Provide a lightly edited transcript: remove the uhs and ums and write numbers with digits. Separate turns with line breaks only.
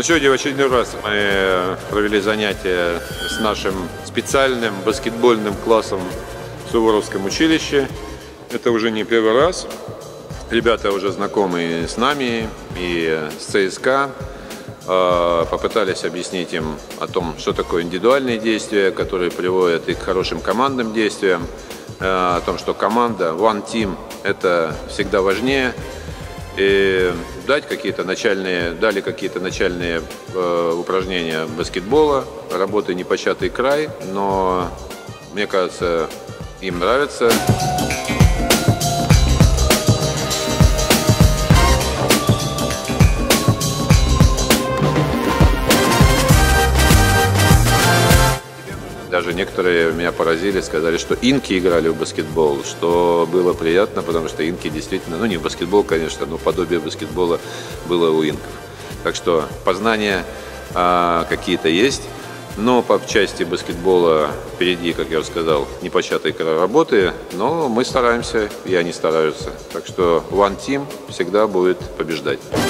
Сегодня в очередной раз мы провели занятия с нашим специальным баскетбольным классом в Суворовском училище. Это уже не первый раз. Ребята уже знакомы с нами и с ЦСКА. Попытались объяснить им о том, что такое индивидуальные действия, которые приводят и к хорошим командным действиям. О том, что команда, one team, это всегда важнее. И дали какие-то начальные упражнения баскетбола, работы непочатый край, но мне кажется, им нравится. Даже некоторые меня поразили, сказали, что инки играли в баскетбол, что было приятно, потому что инки действительно, ну не в баскетбол, конечно, но подобие баскетбола было у инков. Так что познания какие-то есть, но по части баскетбола впереди, как я уже сказал, непочатый край работы, но мы стараемся, и они стараются. Так что one team всегда будет побеждать.